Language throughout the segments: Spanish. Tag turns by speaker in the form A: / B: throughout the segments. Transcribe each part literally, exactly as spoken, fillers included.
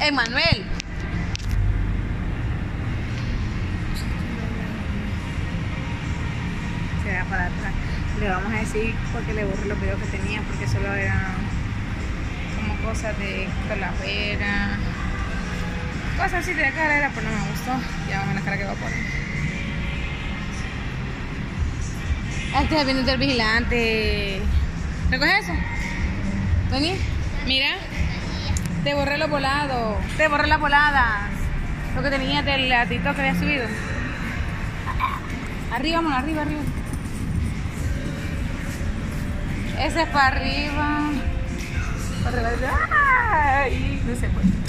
A: Emanuel. Se va para atrás. Le vamos a decir porque le borré los videos que tenía, porque solo eran como cosas de calavera, cosas así de calavera, pero no me gustó. Ya vamos a la cara que va a poner. Este es el del vigilante. ¿Recoge eso? Vení, mira. Te borré los volados. Te borré las voladas. Lo que tenía del latito que había subido. Arriba, vamos, arriba, arriba. Ese es para arriba. Para arriba. ¡Ay! No se puede.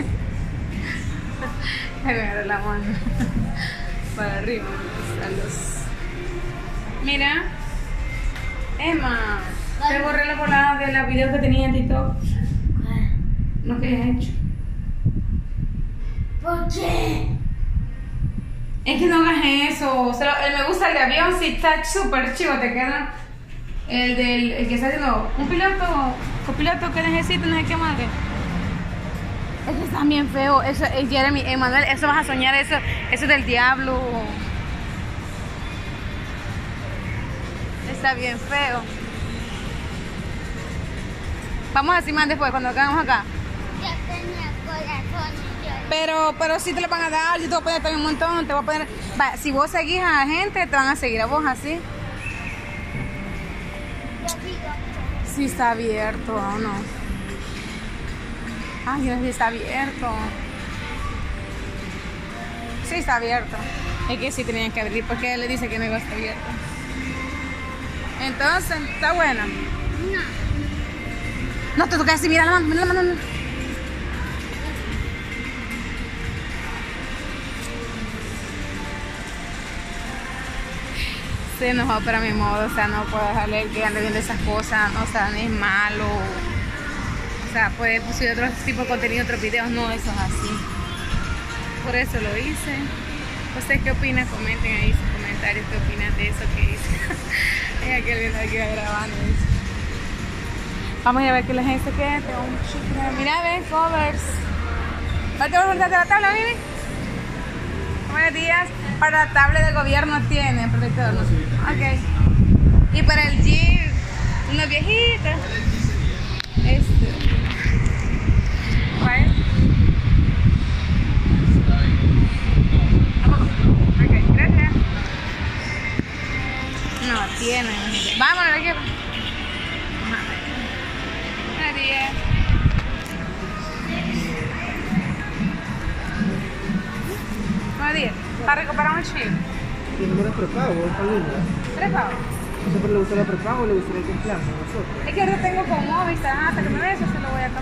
A: Me agarré la mano. Para arriba. A los... Mira. Emma. Te borré la volada de los videos que tenía en TikTok. Lo que he hecho.
B: ¿Por qué?
A: Es que no hagas eso. Solo, el me gusta el de avión, sí está súper chivo. Te queda el del el que está haciendo un piloto, copiloto que necesita, no sé qué madre. Es que está bien feo. Eso es Jeremy, Emanuel, eso vas a soñar, eso, eso es del diablo. Está bien feo. Vamos a decir más después, cuando acabemos acá.
B: Yo tenía corazón y yo...
A: Pero, pero sí te lo van a dar, yo te voy a poner también un montón, te voy a poner... Va, si vos seguís a la gente, te van a seguir a vos así.
B: Yo digo...
A: Sí está abierto o no. Ay, no sé si está abierto. Sí está abierto. Es que sí tenían que abrir porque él le dice que no iba a estar abierto. Entonces, está buena.
B: No.
A: No te toques así, mira la mano, mira la mano. Se enojó, pero a mi modo, o sea, no puedo dejarle que ande viendo esas cosas, no, o sea, no es malo. O sea, puede subir otro tipo de contenido, otros videos, no, eso es así. Por eso lo hice. ¿Ustedes qué opinan? Comenten ahí sus comentarios, qué opinan de eso que hice. Es aquel video que iba grabando eso. Vamos a ir a ver qué la gente queda. Mira, ven, covers. ¿Te vas a montar de la tabla, Vivi? Buenos días. Para la tabla del gobierno tiene protector, ¿no? Ok. Y para el Jeep, una viejita. Este. ¿Vale? Ok, gracias. No, tiene. Vámonos, aquí. Buenos días. Buenos días. Para recuperar un chip.
C: ¿Y el número de prepago o está lindo?
A: ¿Prepago?
C: ¿Siempre le gusta la prepago o le gustaría que en plan con nosotros?
A: Es que ahora tengo con Movistar, hasta que me vea eso se lo voy a